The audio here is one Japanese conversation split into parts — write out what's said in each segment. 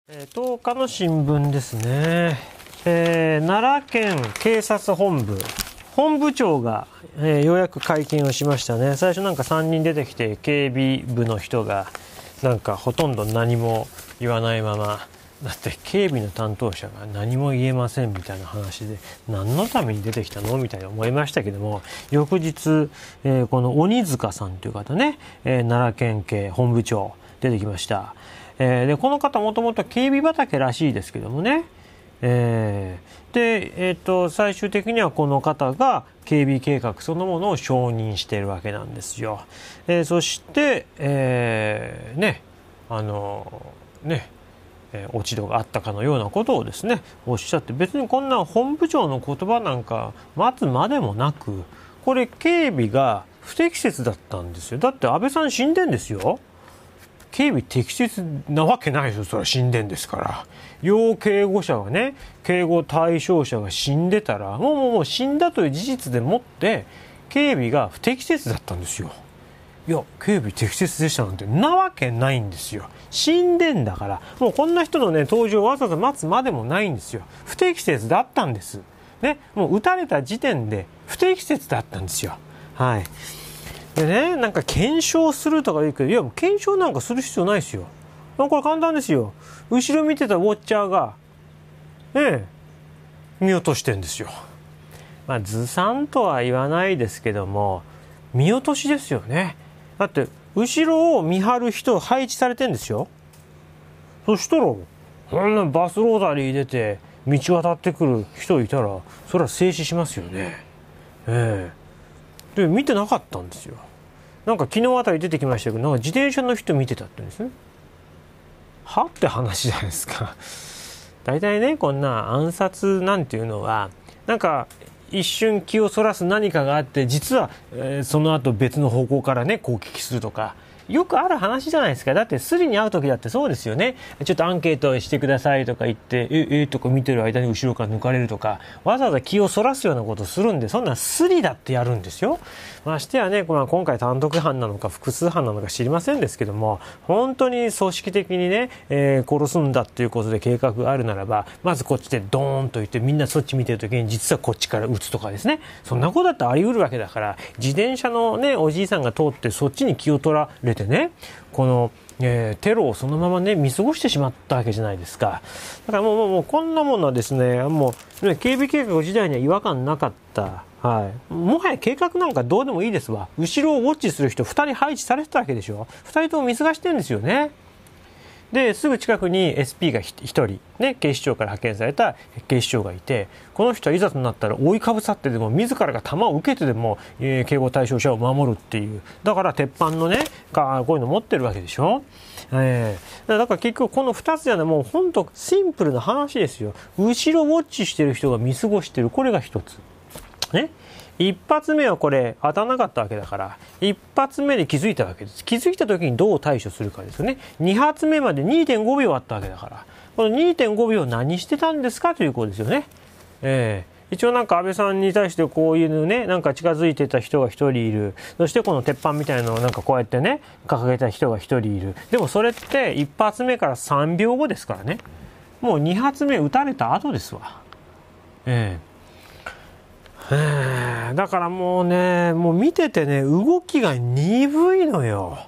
10日の新聞ですね。奈良県警察本部本部長が、ようやく会見をしましたね。最初なんか3人出てきて、警備部の人がなんかほとんど何も言わないまま、だって警備の担当者が何も言えませんみたいな話で、何のために出てきたのみたいに思いましたけども、翌日、この鬼塚さんという方ね、奈良県警本部長出てきました。でこの方もともと警備畑らしいですけどもね、で、最終的にはこの方が警備計画そのものを承認しているわけなんですよ。そして、落ち度があったかのようなことをですねおっしゃって、別にこんな本部長の言葉なんか待つまでもなく、これ警備が不適切だったんですよ。だって安倍さん死んでんですよ。警備適切なわけないですよ。それは死んでんですから。要警護者がね、警護対象者が死んでたら、もう死んだという事実でもって警備が不適切だったんですよ。いや、警備適切でしたなんてなわけないんですよ。死んでんだから。もうこんな人のね登場をわざわざ待つまでもないんですよ。不適切だったんですね。もう撃たれた時点で不適切だったんですよ。はい。でね、なんか検証するとか言うけど、いや、検証なんかする必要ないですよ。これ簡単ですよ。後ろ見てたウォッチャーが見落としてんですよ。ずさんとは言わないですけども、見落としですよね。だって後ろを見張る人配置されてんですよ。そしたらこんなバスロータリー出て道渡ってくる人いたら、それは静止しますよね。で見てなかったんですよ。なんか昨日あたり出てきましたけど、なんか自転車の人見てたって言うんですね。はって話じゃないですか。大体ね、こんな暗殺なんていうのはなんか一瞬気をそらす何かがあって、実は、その後別の方向からね攻撃するとか、よくある話じゃないですか。だってスリに会う時だってそうですよね。ちょっとアンケートしてくださいとか言ってとか見てる間に後ろから抜かれるとか、わざわざ気をそらすようなことするんで、そんなスリだってやるんですよ。ましてやね、今回単独犯なのか複数犯なのか知りませんですけども、本当に組織的にね、殺すんだっていうことで計画があるならば、まずこっちでドーンと言って、みんなそっち見てる時に実はこっちから撃つとかですね。そんなことだってあり得るわけだから、自転車のねおじいさんが通ってそっちに気を取られてね、この、テロをそのままね見過ごしてしまったわけじゃないですか。だからもうこんなものはですね、もう、ね、警備計画時代には違和感なかった。はい、もはや計画なんかどうでもいいですわ。後ろをウォッチする人2人配置されてたわけでしょ。2人とも見過ごしてるんですよね。ですぐ近くに SP が1人、ね、警視庁から派遣された警視庁がいて、この人はいざとなったら覆いかぶさってでも自らが弾を受けてでも、警護対象者を守るっていう、だから鉄板のねこういうの持ってるわけでしょ。だから結局この2つじゃね、もう本当シンプルな話ですよ。後ろウォッチしてる人が見過ごしてる、これが1つね。一発目はこれ当たらなかったわけだから、一発目で気づいたわけです。気づいた時にどう対処するかですよね。二発目まで 2.5 秒あったわけだから、この 2.5 秒何してたんですかということですよね。一応なんか安倍さんに対してこういうね、なんか近づいてた人が1人いる。そしてこの鉄板みたいなのをなんかこうやってね掲げた人が1人いる。でもそれって一発目から3秒後ですからね。もう2発目撃たれた後ですわ。だからもうね、もう見ててね、動きが鈍いのよ。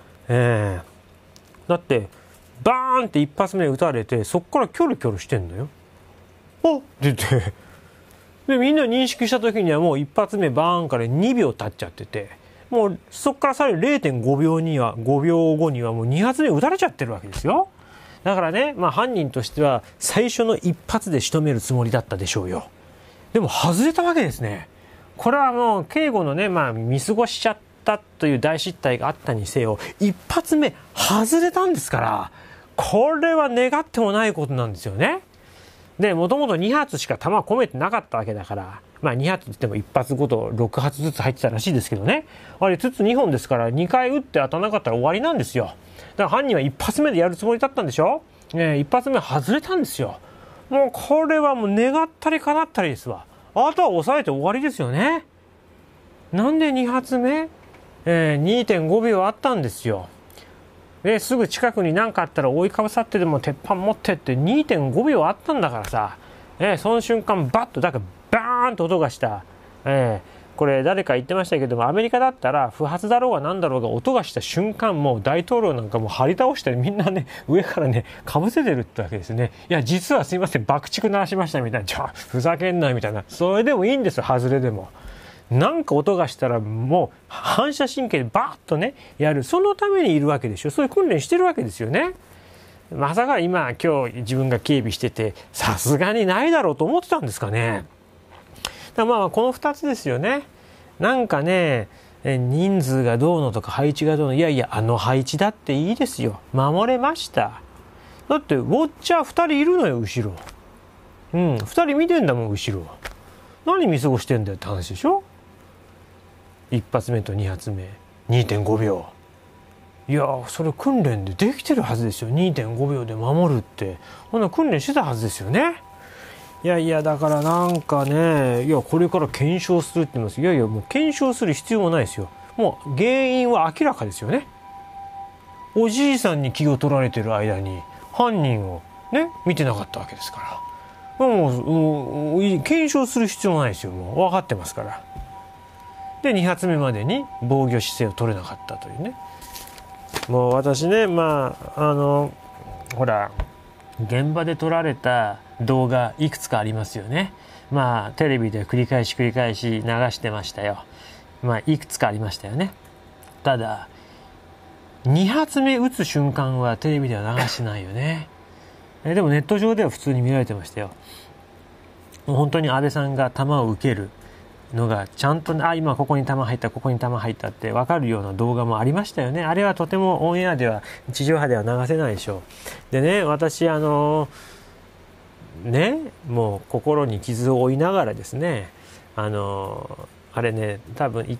だってバーンって一発目撃たれて、そこからキョロキョロしてんのよ。あっって言ってで、みんな認識した時にはもう一発目バーンから2秒経っちゃってて、もうそこからさらに 0.5 秒には5秒後にはもう2発目撃たれちゃってるわけですよ。だからね、犯人としては最初の一発で仕留めるつもりだったでしょうよ。でも外れたわけですね。これはもう警護のね、見過ごしちゃったという大失態があったにせよ、一発目外れたんですから、これは願ってもないことなんですよね。で、もともと2発しか弾込めてなかったわけだから、2発って言っても1発ごと6発ずつ入ってたらしいですけどね。あれ筒2本ですから、2回撃って当たらなかったら終わりなんですよ。だから犯人は1発目でやるつもりだったんでしょ。1発目外れたんですよ。もうこれはもう願ったり叶ったりですわ。あとは抑えて終わりですよね。なんで2発目、2.5 秒あったんですよ。 すぐ近くに何かあったら覆いかぶさってでも鉄板持ってって 2.5 秒あったんだからさ、その瞬間バッとだからバーンと音がした、これ誰か言ってましたけども、アメリカだったら不発だろうが何だろうが音がした瞬間もう大統領なんかもう張り倒してみんなね上からねかぶせてるってわけですね。いや実はすいません爆竹鳴らしましたみたいな、ふざけんなみたいな、それでもいいんですよ、外れでも。なんか音がしたらもう反射神経でバーッとねやる、そのためにいるわけでしょ。そういう訓練してるわけですよね。まさか今日自分が警備しててさすがにないだろうと思ってたんですかね。だまあこの2つですよね。なんかね人数がどうのとか配置がどうの、いやいやあの配置だっていいですよ、守れました。だってウォッチャー2人いるのよ後ろ。2人見てんだもん後ろ。何見過ごしてんだよって話でしょ。1発目と2発目 2.5 秒、いやそれ訓練でできてるはずですよ。 2.5 秒で守るってほんな訓練してたはずですよね。いやいやだからなんかね、いやこれから検証するって言います。いやいやもう検証する必要もないですよ。もう原因は明らかですよね。おじいさんに気を取られてる間に犯人をね見てなかったわけですから、もう検証する必要もないですよ。もう分かってますから。で2発目までに防御姿勢を取れなかったというね。もう私ねほら現場で撮られた動画いくつかありますよね。テレビで繰り返し流してましたよ。いくつかありましたよね。ただ2発目撃つ瞬間はテレビでは流してないよね。でもネット上では普通に見られてましたよ。もう本当に安倍さんが弾を受けるのがちゃんと今ここに弾入ったここに弾入ったって分かるような動画もありましたよね。あれはとてもオンエアでは地上波では流せないでしょう。でね私もう心に傷を負いながらですねあれね多分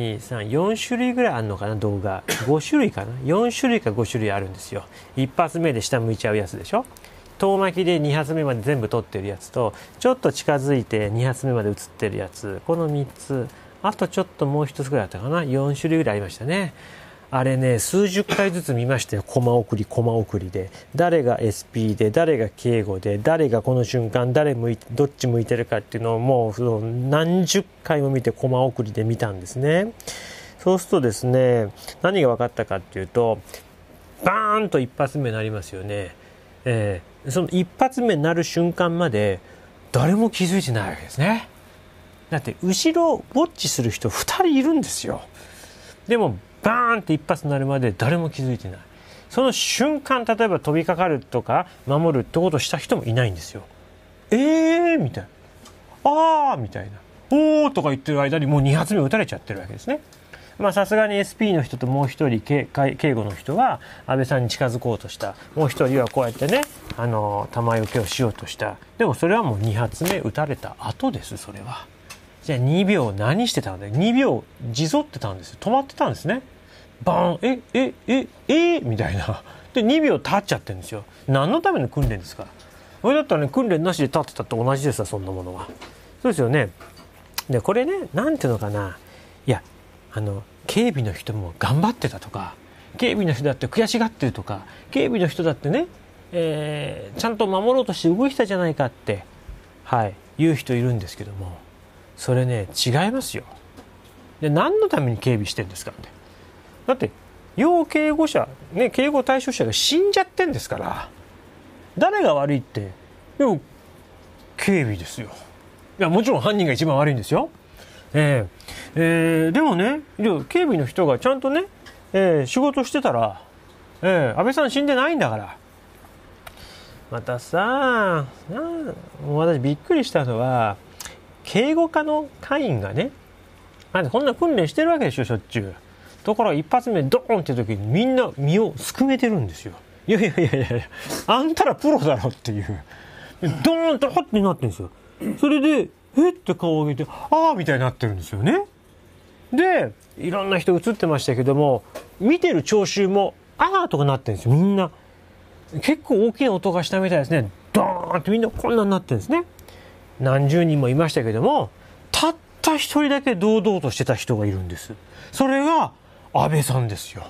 1,2,3,4種類ぐらいあるのかな、動画5種類かな、4種類か5種類あるんですよ。1発目で下向いちゃうやつでしょ、遠巻きで2発目まで全部撮ってるやつと、ちょっと近づいて2発目まで映ってるやつ、この3つ、あとちょっともう1つぐらいあったかな、4種類ぐらいありましたね。あれね数十回ずつ見ましたよ。コマ送りで誰が SP で誰が警護で誰がこの瞬間どっち向いてるかっていうのをもう何十回も見てコマ送りで見たんですね。そうするとですね何が分かったかっていうと、バーンと一発目になりますよね。その一発目になる瞬間まで誰も気づいてないわけですね。だって後ろウォッチする人2人いるんですよ。でもバーンって一発になるまで誰も気づいてない。その瞬間例えば飛びかかるとか守るってことをした人もいないんですよ。みたいな、みたいな、おーとか言ってる間にもう2発目撃たれちゃってるわけですね。さすがに SP の人ともう一人警護の人は安倍さんに近づこうとした。もう一人はこうやってね弾よけをしようとした。でもそれはもう2発目撃たれた後です。それはじゃあ2秒何してたんだよ。2秒じぞってたんですよ。止まってたんですね。バーンみたいな。で2秒経っちゃってるんですよ。何のための訓練ですか。これだったらね訓練なしで立ってたって同じですわ、そんなものは。そうですよね。でこれねなんていうのかな、いや警備の人も頑張ってたとか、警備の人だって悔しがってるとか、警備の人だってね、ちゃんと守ろうとして動いてたじゃないかって言う人いるんですけども、それね違いますよ。で何のために警備してんですかって。だって要警護者警護対象者が死んじゃってんですから、誰が悪いって。でも警備ですよ。いやもちろん犯人が一番悪いんですよ。でもね警備の人がちゃんとね、仕事してたら、安倍さん死んでないんだから。またさ私びっくりしたのは警護課の課員がねこんな訓練してるわけでしょ、しょっちゅう。ところが一発目ドーンって時にみんな身をすくめてるんですよ。いやあんたらプロだろっていう。ドーンとホッてなってるんですよ。それでって顔を上げてみたいになってるんですよね。でいろんな人映ってましたけども、見てる聴衆もとかなってるんですよ。みんな結構大きな音がしたみたいですね。ドーンってみんなこんなになってるんですね。何十人もいましたけども、たった一人だけ堂々としてた人がいるんです。それが安倍さんですよ。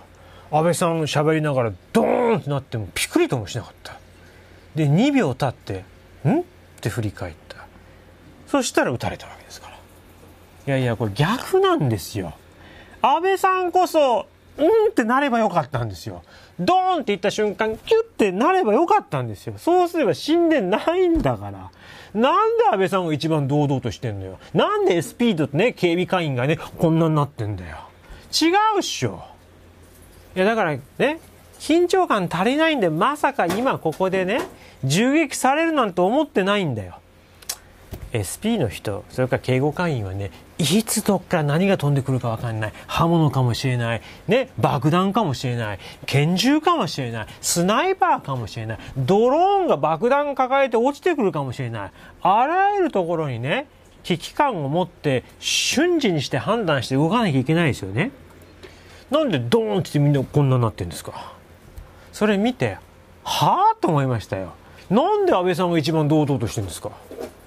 安倍さん喋りながらドーンってなってもピクリともしなかった。で2秒経ってんって振り返った。そしたら撃たれたわけですから。いやいや、これ逆なんですよ。安倍さんこそってなればよかったんですよ。ドーンって言った瞬間キュッてなればよかったんですよ。そうすれば死んでないんだから。なんで安倍さんが一番堂々としてんのよ。なんで SP とね警備会員がねこんなになってんだよ。違うっしょ。いやだからね、緊張感足りないんで、まさか今ここでね銃撃されるなんて思ってないんだよ。 SP の人、それから警護会員はね、いつどっから何が飛んでくるか分かんない。刃物かもしれない、ね、爆弾かもしれない、拳銃かもしれない、スナイパーかもしれない、ドローンが爆弾抱えて落ちてくるかもしれない。あらゆるところにね危機感を持って瞬時にして判断して動かなきゃいけないですよね。なんでドーンってみんなこんなになってるんですか。それ見てはぁと思いましたよ。なんで安倍さんが一番堂々としてるんですか。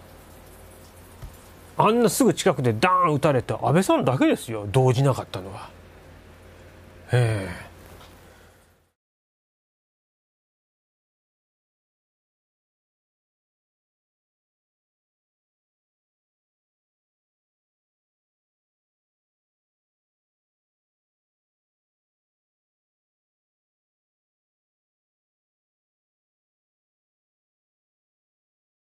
あんなすぐ近くでダーン撃たれた安倍さんだけですよ、動じなかったのは。